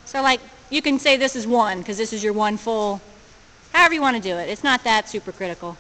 So like, you can say this is one, because this is your one full, however you want to do it. It's not that super critical.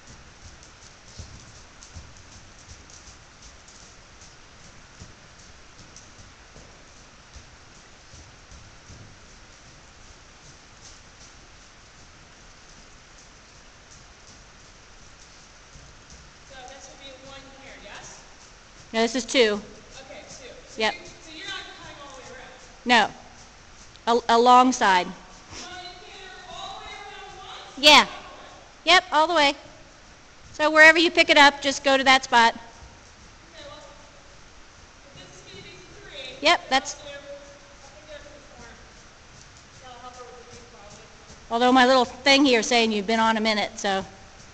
So this would be one here, yes? No, this is two. Okay, two. So Yep. So you're not cutting all the way around? No. Alongside. No, you can't all the way around once? Yeah. Yep, all the way. So wherever you pick it up, just go to that spot. Okay, well, if this is going to be three, Yep, that's... I'll there for the corner. That'll help her with the beef probably. Although my little thing here is saying you've been on a minute, so...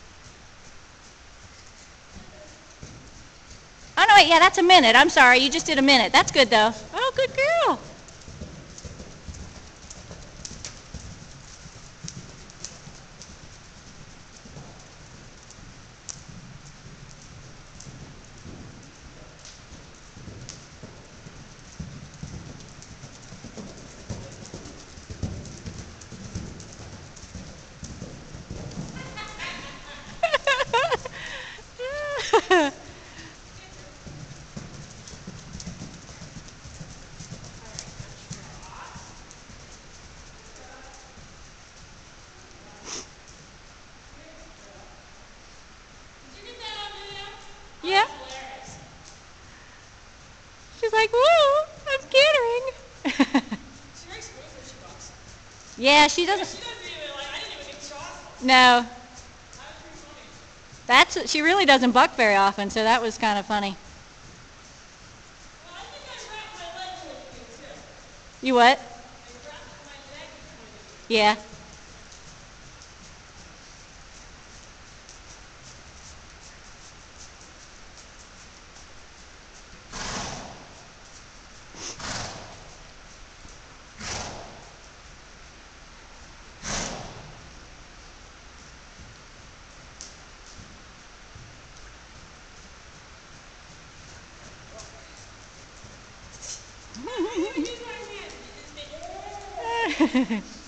Oh, no, wait, yeah, that's a minute. I'm sorry, you just did a minute. That's good, though. Oh, good girl. Did you get that on video? Yeah. That's hilarious. She's like, whoa, I'm skittering. She's very smooth when she walks. Yeah, she doesn't... She doesn't even, like, I didn't even think she was. No. That was pretty funny. She really doesn't buck very often, so that was kind of funny. Well, I think I wrapped my leg with you, too. You what? I wrapped my leg with you. Yeah. I didn't even use my hand. You just did.